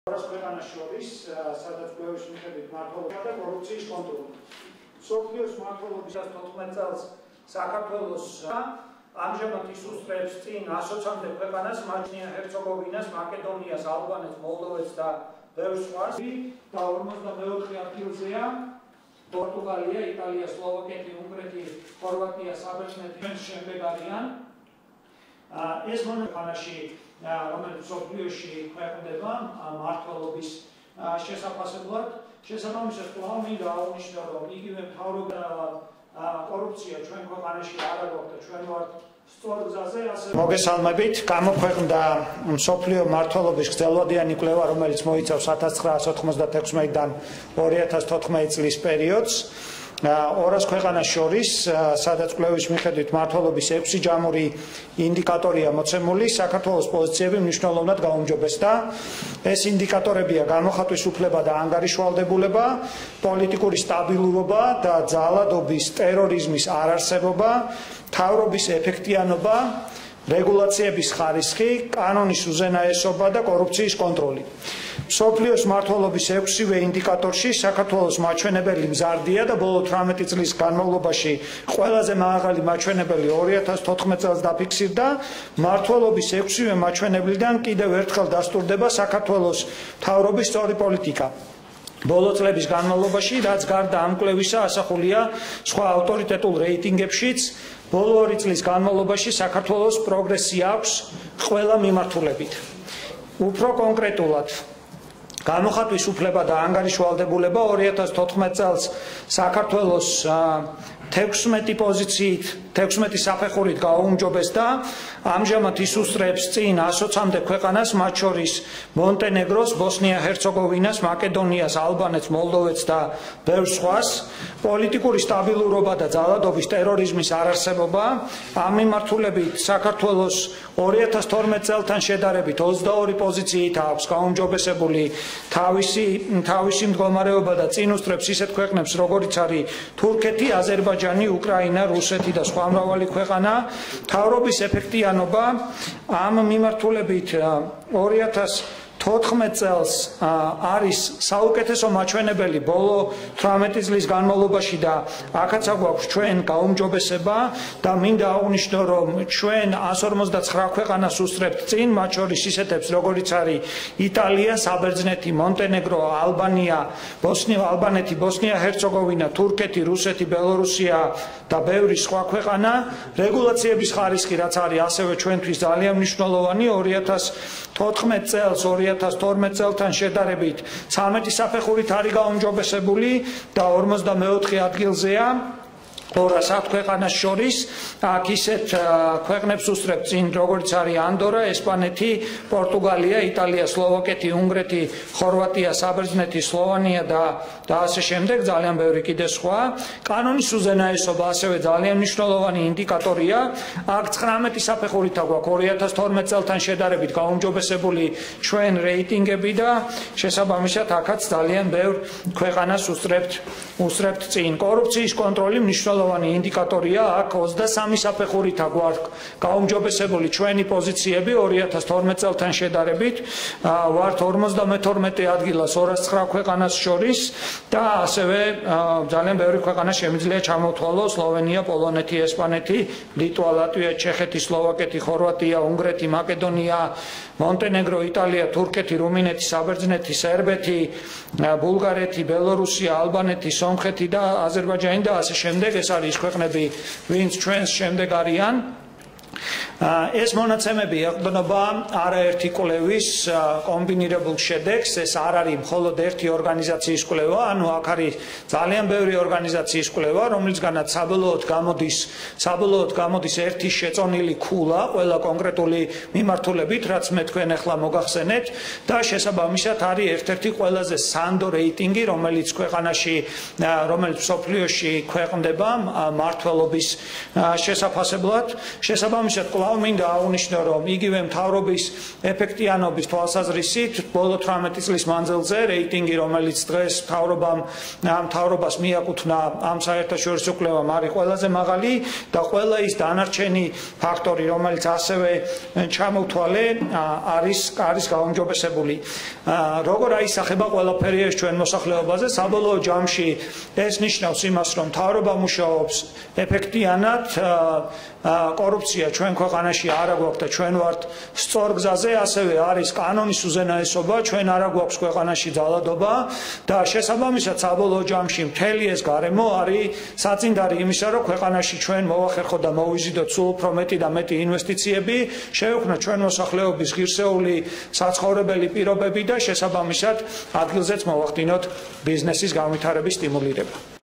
ქვეყანას შორის, სადაც კვლევის მიხედვით მმართველობა და კორუფციის კონტროლი. მსოფლიოს მმართველობის 14 წელს საქართველოს ამჟამად ისუსტრებს წინ 120-მდე ქვეყანას, ბოსნია, ჰერცეგოვინას, მაკედონიას, ალბანეთს, მოლდოვეთს და ბევრ სხვას და 44 ადგილზეა პორტუგალია, იტალია, სლოვაკეთი, უნგრეთი, ხორვატია, საბერძნეთი, ჩვენს შემდეგ არიან. ეს მონახანაში რომელიც მსოფლიოში ქვეყნდება მმართველობის შესაფასებლად, შესაბამისად კვლავ მინდა აღნიშნო, რომ იგივე მთავრობა კორუფცია ჩვენ ქვეყანაში არ აქვს და ჩვენ ვართ სწორ გზაზე. მოგესალმებით, გამოქვეყნდა მსოფლიო მმართველობის გრძელვადიანი კვლევა, რომელიც მოიცავს 1996-დან 2014 წლის პერიოდს. 200 ქვეყანას შორის, სადაც კვლევის მიხედვით მმართველობის 6 ჯამური ინდიკატორია მოცემული, საქართველოს პოზიციები მნიშვნელოვნად გაუმჯობესდა. ეს ინდიკატორებია გამოხატვის უფლება და ანგარიშვალდებულება, პოლიტიკური სტაბილურობა და ძალადობის, ტერორიზმის არარსებობა, მთავრობის ეფექტიანობა, რეგულაციების ხარისხი, კანონის უზენაესობა და კორუფციის კონტროლი. მსოფლიოს მმართველობის 6-ვე ინდიკატორში საქართველოს მაჩვენებელი მზარდია და ბოლო 18 წლის განმავლობაში ყველაზე მაღალი მაჩვენებელი 2014 წელს დაფიქსირდა. მმართველობის 6-ვე მაჩვენებლიდან კიდევ ერთხელ დასტურდება საქართველოს მთავრობის სწორი პოლიტიკა. ბოლო წლების განმავლობაში, რაც გარდა ამ კვლევისა ასახულია სხვა ავტორიტეტულ რეიტინგებშიც, ბოლო 2 წლის განმავლობაში საქართველოს პროგრესი აქვს ყველა მიმართულებით. უფრო კონკრეტულად, გამოხატვის უფლება და ანგარიშვალდებულება 2014 წელს საქართველოს 16 პოზიციით, 16 საფეხურით გაუმჯობესდა. ამჟამად ისუსტრებს წინ 120-მდე ქვეყანას, მათ შორის მონტენეგროს, ბოსნია, ჰერცეგოვინას, მაკედონიას, ალბანეთს, მოლდოვეთს და ბევრ სხვას. პოლიტიკური სტაბილურობა და ძალადობის, ტერორიზმის არარსებობა. ამ მიმართულებით საქართველოს 2012 წელთან შედარებით 22 პოზიციით აქვს გაუმჯობესებული თავისი მდგომარეობა და წინ უსწრებს ისეთ ქვეყნებს, როგორიც არის თურქეთი, აზერბაიჯანი, უკრაინა, რუსეთი და სხვა მრავალი ქვეყანა. მთავრობის ეფექტიანობა ამ მიმართულებით 2014 წელს არის საუკეთესო მაჩვენებელი ბოლო 18 წლის განმავლობაში და აქაც აგვაქვს ჩვენ გაუმჯობესება და მინდა აღვნიშნო, რომ ჩვენ 159 ქვეყანას უსწრებთ წინ, მათ შორის ისეთებს, როგორიც არის იტალია, საბერძნეთი, მონტენეგრო, ალბანეთი, ბოსნია, ჰერცეგოვინა, თურქეთი, რუსეთი, ბელორუსია და ბევრი სხვა ქვეყანა. რეგულაციების ხარისხი, რაც არის ასევე ჩვენთვის ძალიან მნიშვნელოვანი, 2014 წელს 2012 წელთან შედარებით 13 საფეხურით არის გაუმჯობესებული და 44 ადგილზეა 200 ქვეყანას შორის. აქ ისეთ ქვეყნებს უსწრებთ წინ, როგორიც არის ანდორა, ესპანეთი, პორტუგალია, იტალია, სლოვაკეთი, უნგრეთი, ხორვატია, საბერძნეთი, სლოვენია და ასე შემდეგ, ძალიან ბევრი კიდე სხვა. კანონის უზენაესობა ასევე ძალიან მნიშვნელოვანი ინდიკატორია. აქ 19 საფეხურით აქვს 2012 წელთან შედარებით გაუმჯობესებული ჩვენ რეიტინგები და შესაბამისად აქაც ძალიან ბევრ ქვეყანას უსწრებთ წინ. კორუფციის კონტროლი მნიშვნელოვანი ინდიკატორია. აქ 23 საფეხურით აქვს გაუმჯობესებული ჩვენი პოზიციები 2012 წელთან შედარებით. ვართ 52 ადგილას 209 ქვეყანას შორის და ასევე ძალიან ბევრი ქვეყანა შემიძლია ჩამოვთვალოს: სლოვენია, პოლონეთი, ესპანეთი, ლიტვა, ლატვია, ჩეხეთი, სლოვაკეთი, ხორვატია, უნგრეთი, მაკედონია, მონტენეგრო, იტალია, თურქეთი, რუმინეთი, საბერძნეთი, სერბეთი, ბულგარეთი, ბელორუსია, ალბანეთი, სომხეთი და აზერბაიჯანი და ასე შემდეგ. ეს არის ის ქვეყნები, ვინც ჩვენს შემდეგ არიან. ეს მონაცემები ეყრდნობა არაერთი კვლევის კომბინირებულ შედეგს. ეს არ არის მხოლოდ ერთი ორგანიზაციის კვლევა, ანუ აქ არის ძალიან ბევრი ორგანიზაციის კვლევა, რომლისგანაც საბოლოოდ გამოდის ერთი შეწონილი ქულა ყველა კონკრეტული მიმართულებით, რაც მე თქვენ ახლა მოგახსენეთ და შესაბამისად არის ერთ-ერთი ყველაზე სანდო რეიტინგი, რომელიც მსოფლიოში ქვეყნდება მმართველობის შესაფასებლად. შესაბამისად კვლავ მინდა აღვნიშნო, რომ იგივე მთავრობის ეფექტიანობის თვალსაზრისით ბოლო 18 წლის მანძილზე რეიტინგი, რომელიც დღეს მთავრობას მიაკუთვნა ამ საერთაშორისო კვლევამ, არის ყველაზე მაღალი და ყველა ის დანარჩენი ფაქტორი, რომელიც ასევე ჩამოვთვალე, არის გაუმჯობესებული. Როგორ აისახება ყველაფერი ეს ჩვენ მოსახლეობაზე? საბოლოო ჯამში ეს ნიშნავს იმას, რომ მთავრობა მუშაობს ეფექტიანად, კორუფცია ჩვენ ქვეყანაში არ აგვაქვს და ჩვენ ვართ სწორ გზაზე, ასევე არის კანონის უზენაესობა, ჩვენ არ აგვაქვს ქვეყანაში ძალადობა და შესაბამისად საბოლოო ჯამში მთელი ეს გარემო არის საწინდარი იმისა, რომ ქვეყანაში ჩვენ მოვახერხოთ და მოვიზიდოთ სულ უფრო მეტი და მეტი ინვესტიციები, შევექმნოთ ჩვენ მოსახლეობის ღირსეული საცხოვრებელი პირობები და შესაბამისად ადგილზეც მოვახდინოთ ბიზნესის განვითარების სტიმულირება.